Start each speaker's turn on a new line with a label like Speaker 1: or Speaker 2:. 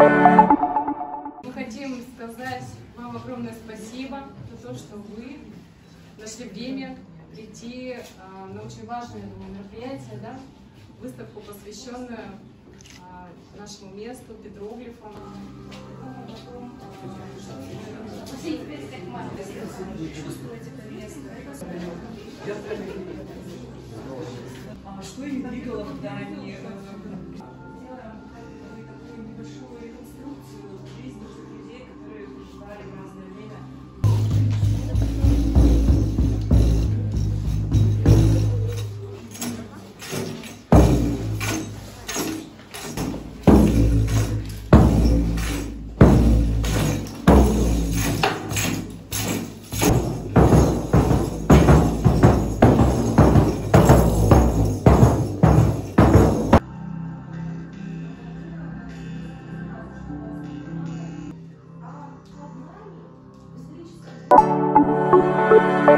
Speaker 1: Мы хотим сказать вам огромное спасибо за то, что вы нашли время прийти на очень важное мероприятие, да? Выставку, посвященную нашему месту, петроглифам.
Speaker 2: Что им двигало, когда они такую небольшую реконструкцию жизни тех людей, которые проживали в разное время?
Speaker 3: Thank you.